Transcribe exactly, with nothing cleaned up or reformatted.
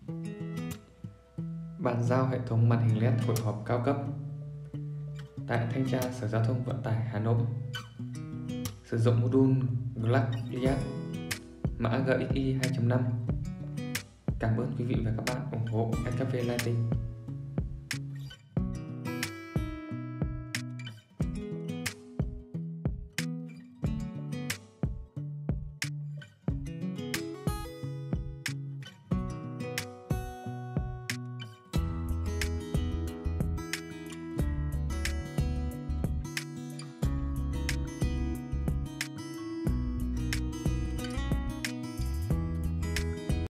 Bàn giao hệ thống màn hình led hội họp cao cấp tại Thanh tra Sở Giao thông Vận tải Hà Nội. Sử dụng module Glass mã G X I hai chấm năm. Cảm ơn quý vị và các bạn ủng hộ ét ca pê Lighting.